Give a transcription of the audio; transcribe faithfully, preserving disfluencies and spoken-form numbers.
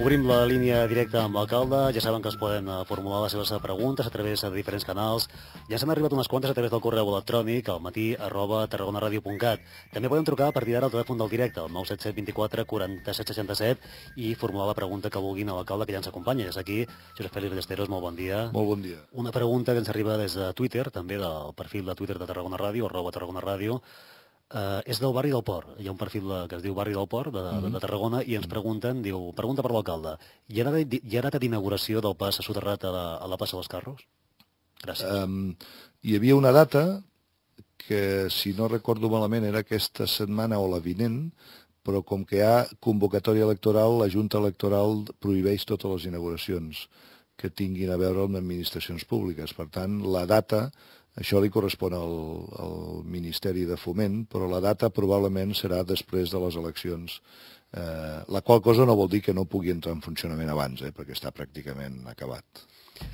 Obrim la línia directa amb l'alcalde. Ja saben que es poden formular les seves preguntes a través de diferents canals. Ja s'han arribat unes quantes a través del correu electrònic al matí arroba tarragonaradio punt cat. També podem trucar a partir d'ara al telèfon del directe, el nou set set dos quatre quaranta set seixanta set, i formular la pregunta que vulguin a l'alcalde, que ja ens acompanya. És aquí, Josep Fèlix Ballesteros, molt bon dia. Molt bon dia. Una pregunta que ens arriba des de Twitter, també del perfil de Twitter de Tarragona Ràdio, arroba Tarragona Ràdio. Uh, és del barri del Port. Hi ha un perfil que es diu Barri del Port, de, de, de Tarragona, i ens pregunten, diu, pregunta per l'alcalde, hi ha data, hi ha data d'inauguració del pas soterrat a la, a la plaça dels Carros? Gràcies. Um, hi havia una data que, si no recordo malament, era aquesta setmana o la vinent, però com que hi ha convocatòria electoral, la Junta Electoral prohibeix totes les inauguracions que tinguin a veure amb administracions públiques. Per tant, la data... Això li correspon al, al Ministeri de Foment, però la data probablement serà després de les eleccions, eh, la qual cosa no vol dir que no pugui entrar en funcionament abans, eh, perquè està pràcticament acabat.